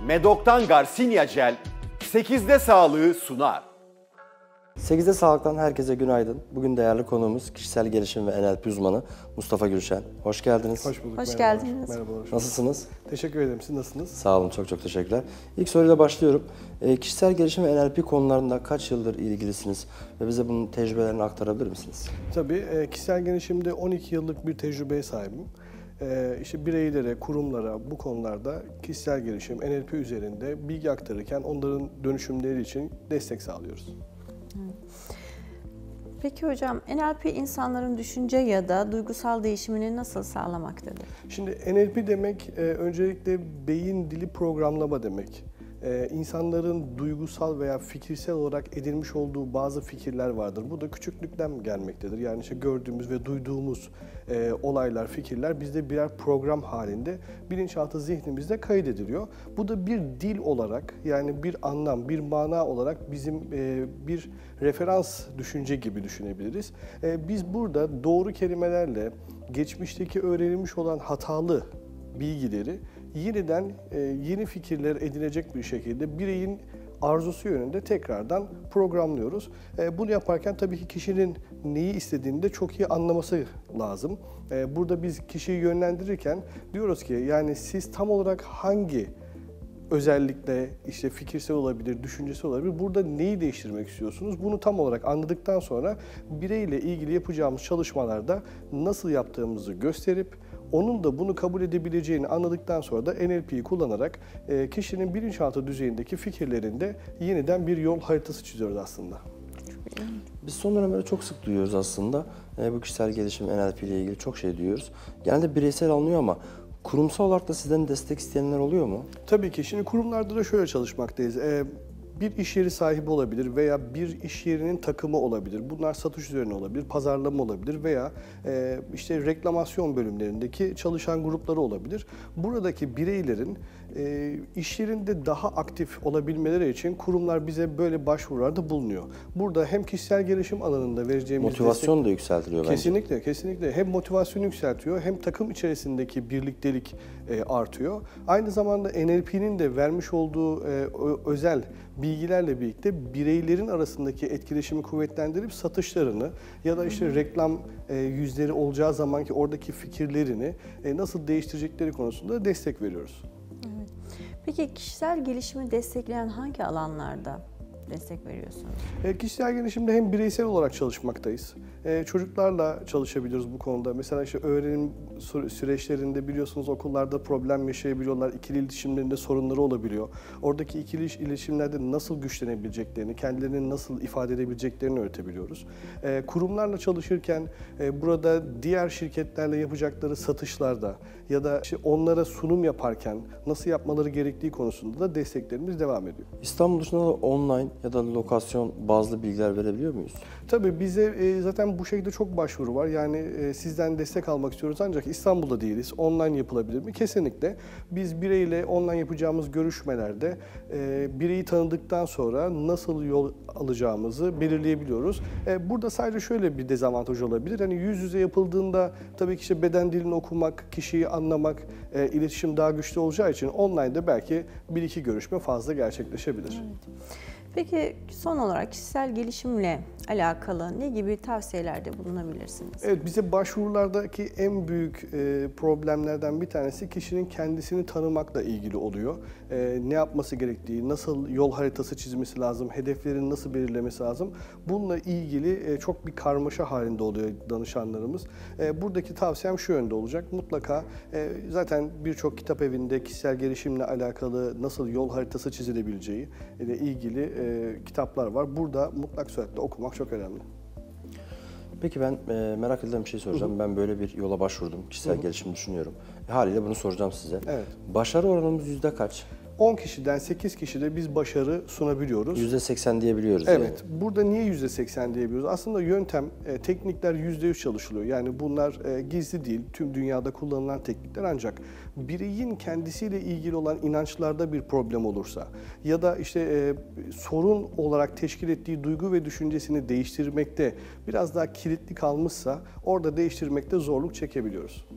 Medok'tan Garcinia Gel 8'de sağlığı sunar. 8'de Sağlık'tan herkese günaydın. Bugün değerli konuğumuz kişisel gelişim ve NLP uzmanı Mustafa Gülşen. Hoş geldiniz. Hoş bulduk. Hoş Merhabalar. geldiniz. Merhabalar. Nasılsınız? Teşekkür ederim. Siz nasılsınız? Sağ olun, çok teşekkürler. İlk soruyla başlıyorum. Kişisel gelişim ve NLP konularında kaç yıldır ilgilisiniz ve bize bunun tecrübelerini aktarabilir misiniz? Tabii kişisel gelişimde 12 yıllık bir tecrübeye sahibim. İşte bireylere, kurumlara bu konularda kişisel gelişim, NLP üzerinde bilgi aktarırken onların dönüşümleri için destek sağlıyoruz. Peki hocam, NLP insanların düşünce ya da duygusal değişimini nasıl sağlamaktadır? Şimdi NLP demek öncelikle beyin dili programlama demek. İnsanların duygusal veya fikirsel olarak edinmiş olduğu bazı fikirler vardır. Bu da küçüklükten gelmektedir. Yani işte gördüğümüz ve duyduğumuz olaylar, fikirler bizde birer program halinde bilinçaltı zihnimizde kaydediliyor. Bu da bir dil olarak, yani bir anlam, bir mana olarak bizim bir referans düşünce gibi düşünebiliriz. Biz burada doğru kelimelerle geçmişteki öğrenilmiş olan hatalı bilgileri yeniden yeni fikirler edinecek bir şekilde bireyin arzusu yönünde tekrardan programlıyoruz. Bunu yaparken tabii ki kişinin neyi istediğini de çok iyi anlaması lazım. Burada biz kişiyi yönlendirirken diyoruz ki yani siz tam olarak hangi özellikle işte fikirsel olabilir, düşüncesi olabilir. Burada neyi değiştirmek istiyorsunuz? Bunu tam olarak anladıktan sonra bireyle ilgili yapacağımız çalışmalarda nasıl yaptığımızı gösterip onun da bunu kabul edebileceğini anladıktan sonra da NLP'yi kullanarak kişinin bilinçaltı düzeyindeki fikirlerinde yeniden bir yol haritası çiziyoruz aslında. Biz son dönemlerde çok sık duyuyoruz aslında. Bu kişisel gelişim, NLP ile ilgili çok şey duyuyoruz. Genelde bireysel alınıyor ama kurumsal olarak da sizden destek isteyenler oluyor mu? Tabii ki. Şimdi kurumlarda da şöyle çalışmaktayız. Bir iş yeri sahibi olabilir veya bir iş yerinin takımı olabilir. Bunlar satış üzerine olabilir, pazarlama olabilir veya işte reklamasyon bölümlerindeki çalışan grupları olabilir. Buradaki bireylerin iş yerinde daha aktif olabilmeleri için kurumlar bize böyle başvurularda bulunuyor. Burada hem kişisel gelişim alanında vereceğimiz motivasyon da yükseltiliyor bence. Kesinlikle, kesinlikle. Hem motivasyonu yükseltiyor hem takım içerisindeki birliktelik artıyor. Aynı zamanda NLP'nin de vermiş olduğu özel bilgilerle birlikte bireylerin arasındaki etkileşimi kuvvetlendirip satışlarını ya da işte reklam yüzleri olacağı zamanki oradaki fikirlerini nasıl değiştirecekleri konusunda destek veriyoruz. Evet. Peki kişisel gelişimi destekleyen hangi alanlarda destek veriyorsunuz? Kişisel gelişimde hem bireysel olarak çalışmaktayız. Çocuklarla çalışabiliyoruz bu konuda. Mesela işte öğrenim süreçlerinde biliyorsunuz okullarda problem yaşayabiliyorlar. İkili iletişimlerinde sorunları olabiliyor. Oradaki ikili iletişimlerde nasıl güçlenebileceklerini, kendilerini nasıl ifade edebileceklerini öğretebiliyoruz. Kurumlarla çalışırken burada diğer şirketlerle yapacakları satışlarda ya da işte onlara sunum yaparken nasıl yapmaları gerektiği konusunda da desteklerimiz devam ediyor. İstanbul dışında da online ya da lokasyon bazlı bilgiler verebiliyor muyuz? Tabii bize zaten bu şekilde çok başvuru var. Yani sizden destek almak istiyoruz ancak İstanbul'da değiliz. Online yapılabilir mi? Kesinlikle. Biz bireyle online yapacağımız görüşmelerde bireyi tanıdıktan sonra nasıl yol alacağımızı belirleyebiliyoruz. Burada sadece şöyle bir dezavantaj olabilir. Hani yüz yüze yapıldığında tabii ki işte beden dilini okumak, kişiyi anlamak, iletişim daha güçlü olacağı için online'da belki bir iki görüşme fazla gerçekleşebilir. Evet. Peki son olarak kişisel gelişimle alakalı ne gibi tavsiyelerde bulunabilirsiniz? Evet, bize başvurulardaki en büyük problemlerden bir tanesi kişinin kendisini tanımakla ilgili oluyor. Ne yapması gerektiği, nasıl yol haritası çizmesi lazım, hedeflerini nasıl belirlemesi lazım. Bununla ilgili çok bir karmaşa halinde oluyor danışanlarımız. Buradaki tavsiyem şu yönde olacak. Mutlaka zaten birçok kitap evinde kişisel gelişimle alakalı nasıl yol haritası çizilebileceği ile ilgili kitaplar var. Burada mutlak suretle okumak çok önemli. Peki ben merak edilen bir şey soracağım. Ben böyle bir yola başvurdum. Kişisel gelişim düşünüyorum. Haliyle bunu soracağım size. Evet. Başarı oranımız yüzde kaç? 10 kişiden 8 kişide biz başarı sunabiliyoruz. %80 diyebiliyoruz. Evet. Yani. Burada niye %80 diyebiliyoruz? Aslında yöntem, teknikler %100 çalışılıyor. Yani bunlar gizli değil. Tüm dünyada kullanılan teknikler ancak bireyin kendisiyle ilgili olan inançlarda bir problem olursa ya da işte sorun olarak teşkil ettiği duygu ve düşüncesini değiştirmekte biraz daha kilitli kalmışsa orada değiştirmekte zorluk çekebiliyoruz.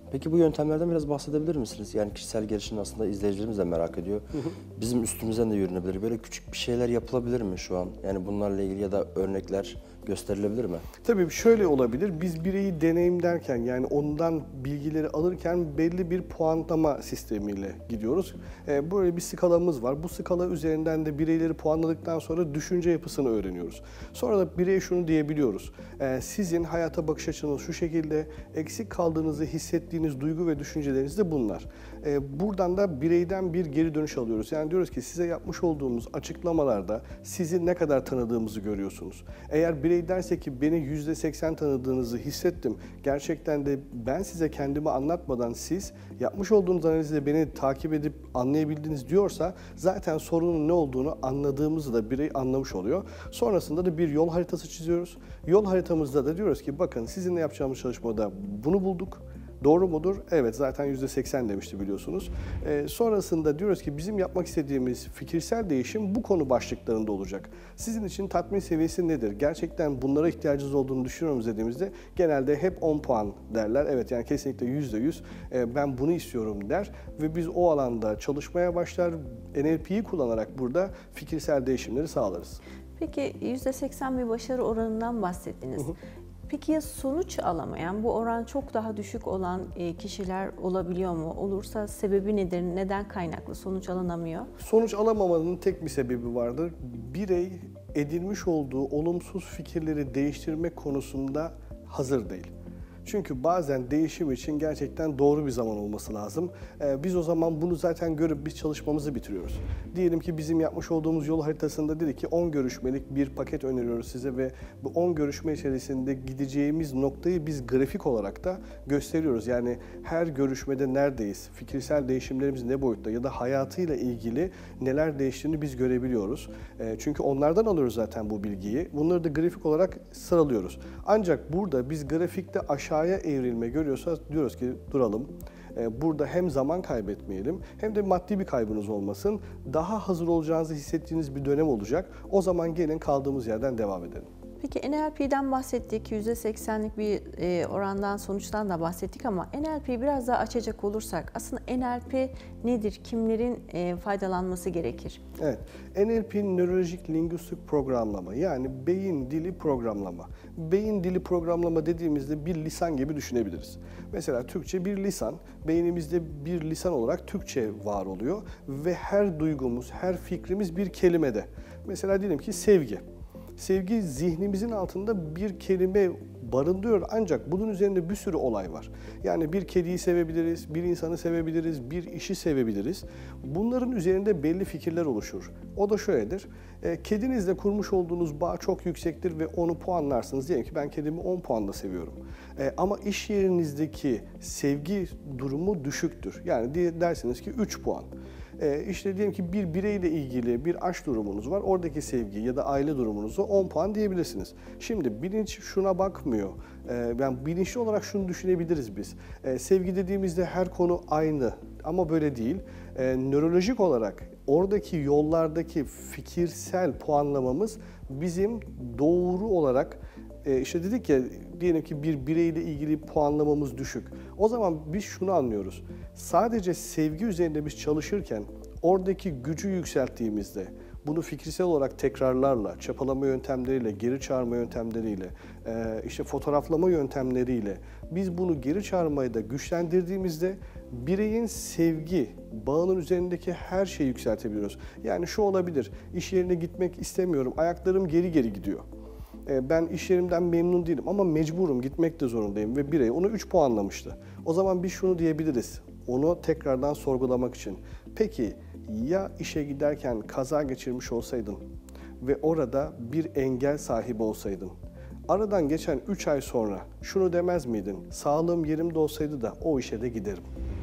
Peki bu yöntemlerden biraz bahsedebilir misiniz? Yani kişisel gelişim aslında izleyicilerimiz de merak ediyor. Bizim üstümüzden de yürünebilir. Böyle küçük bir şeyler yapılabilir mi şu an? Yani bunlarla ilgili ya da örnekler gösterilebilir mi? Tabii şöyle olabilir. Biz bireyi deneyimlerken yani ondan bilgileri alırken belli bir puanlama sistemiyle gidiyoruz. Böyle bir skalamız var. Bu skala üzerinden de bireyleri puanladıktan sonra düşünce yapısını öğreniyoruz. Sonra da bireye şunu diyebiliyoruz. Sizin hayata bakış açınız şu şekilde, eksik kaldığınızı hissettiğiniz duygu ve düşünceleriniz de bunlar. Buradan da bireyden bir geri dönüş alıyoruz. Yani diyoruz ki size yapmış olduğumuz açıklamalarda sizi ne kadar tanıdığımızı görüyorsunuz. Eğer birey derse ki beni %80 tanıdığınızı hissettim, gerçekten de ben size kendimi anlatmadan siz yapmış olduğunuz analizle beni takip edip anlayabildiniz diyorsa zaten sorunun ne olduğunu anladığımızı da birey anlamış oluyor. Sonrasında da bir yol haritası çiziyoruz. Yol haritamızda da diyoruz ki bakın sizinle yapacağımız çalışmada bunu bulduk. Doğru mudur? Evet, zaten %80 demişti biliyorsunuz. Sonrasında diyoruz ki bizim yapmak istediğimiz fikirsel değişim bu konu başlıklarında olacak. Sizin için tatmin seviyesi nedir? Gerçekten bunlara ihtiyacınız olduğunu düşünüyoruz dediğimizde genelde hep 10 puan derler. Evet, yani kesinlikle %100 ben bunu istiyorum der ve biz o alanda çalışmaya başlar. NLP'yi kullanarak burada fikirsel değişimleri sağlarız. Peki %80 bir başarı oranından bahsettiniz. Peki ya sonuç alamayan, bu oran çok daha düşük olan kişiler olabiliyor mu? Olursa sebebi nedir? Neden kaynaklı sonuç alınamıyor? Sonuç alamamanın tek bir sebebi vardır. Birey edinmiş olduğu olumsuz fikirleri değiştirmek konusunda hazır değil. Çünkü bazen değişim için gerçekten doğru bir zaman olması lazım. Biz o zaman bunu zaten görüp biz çalışmamızı bitiriyoruz. Diyelim ki bizim yapmış olduğumuz yol haritasında dedi ki 10 görüşmelik bir paket öneriyoruz size ve bu 10 görüşme içerisinde gideceğimiz noktayı biz grafik olarak da gösteriyoruz. Yani her görüşmede neredeyiz, fikirsel değişimlerimiz ne boyutta ya da hayatıyla ilgili neler değiştiğini biz görebiliyoruz. Çünkü onlardan alıyoruz zaten bu bilgiyi. Bunları da grafik olarak sıralıyoruz. Ancak burada biz grafikte aşağıya evrilme görüyorsa diyoruz ki duralım. Burada hem zaman kaybetmeyelim hem de maddi bir kaybınız olmasın. Daha hazır olacağınızı hissettiğiniz bir dönem olacak. O zaman gelin kaldığımız yerden devam edelim. Peki NLP'den bahsettik, %80'lik bir orandan, sonuçtan da bahsettik ama NLP'yi biraz daha açacak olursak aslında NLP nedir, kimlerin faydalanması gerekir? Evet, NLP nörolojik lingüistik programlama yani beyin dili programlama. Beyin dili programlama dediğimizde bir lisan gibi düşünebiliriz. Mesela Türkçe bir lisan, beynimizde bir lisan olarak Türkçe var oluyor ve her duygumuz, her fikrimiz bir kelimede. Mesela diyelim ki sevgi. Sevgi zihnimizin altında bir kelime barındırıyor ancak bunun üzerinde bir sürü olay var. Yani bir kediyi sevebiliriz, bir insanı sevebiliriz, bir işi sevebiliriz. Bunların üzerinde belli fikirler oluşur. O da şöyledir. Kedinizle kurmuş olduğunuz bağ çok yüksektir ve onu puanlarsınız. Diyelim ki ben kedimi 10 puanla seviyorum. Ama iş yerinizdeki sevgi durumu düşüktür. Yani dersiniz ki 3 puan. İşte diyelim ki bir bireyle ilgili bir aşk durumunuz var. Oradaki sevgi ya da aile durumunuzu 10 puan diyebilirsiniz. Şimdi bilinç şuna bakmıyor. Yani bilinçli olarak şunu düşünebiliriz biz. Sevgi dediğimizde her konu aynı ama böyle değil. Nörolojik olarak oradaki yollardaki fikirsel puanlamamız bizim doğru olarak işte dedik ya diyelim ki bir bireyle ilgili puanlamamız düşük. O zaman biz şunu anlıyoruz. Sadece sevgi üzerinde biz çalışırken oradaki gücü yükselttiğimizde bunu fikirsel olarak tekrarlarla, çapalama yöntemleriyle, geri çağırma yöntemleriyle, işte fotoğraflama yöntemleriyle biz bunu geri çağırmayı da güçlendirdiğimizde bireyin sevgi bağının üzerindeki her şeyi yükseltebiliyoruz. Yani şu olabilir, iş yerine gitmek istemiyorum, ayaklarım geri geri gidiyor. Ben iş yerimden memnun değilim ama mecburum, gitmek de zorundayım ve birey onu 3 puanlamıştı. O zaman biz şunu diyebiliriz, onu tekrardan sorgulamak için. Peki ya işe giderken kaza geçirmiş olsaydın ve orada bir engel sahibi olsaydın? Aradan geçen 3 ay sonra şunu demez miydin? Sağlığım yerimde olsaydı da o işe de giderim.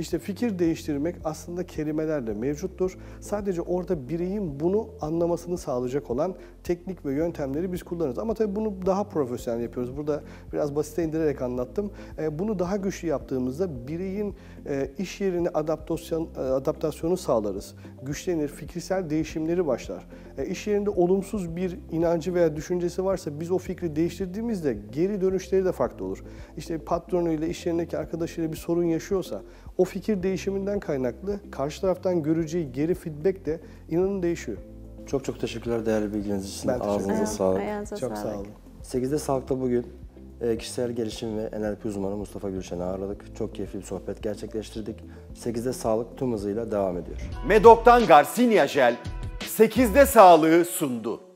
İşte fikir değiştirmek aslında kelimelerle mevcuttur. Sadece orada bireyin bunu anlamasını sağlayacak olan teknik ve yöntemleri biz kullanırız. Ama tabii bunu daha profesyonel yapıyoruz. Burada biraz basite indirerek anlattım. Bunu daha güçlü yaptığımızda bireyin iş yerine adaptasyonu sağlarız. Güçlenir, fikirsel değişimleri başlar. İş yerinde olumsuz bir inancı veya düşüncesi varsa biz o fikri değiştirdiğimizde geri dönüşleri de farklı olur. İşte patronuyla, iş yerindeki arkadaşıyla bir sorun yaşıyorsa o fikir değişiminden kaynaklı karşı taraftan göreceği geri feedback de inanın değişiyor. Çok çok teşekkürler değerli bilginiz için. Ben teşekkür Ağzınıza ederim. sağlık. Ayağınıza Çok sağlık. sağ olun. 8'de Sağlık'ta bugün kişisel gelişim ve NLP uzmanı Mustafa Gülşen'i ağırladık. Çok keyifli bir sohbet gerçekleştirdik. 8'de Sağlık tüm hızıyla devam ediyor. Medok'tan Garcinia Jel 8'de sağlığı sundu.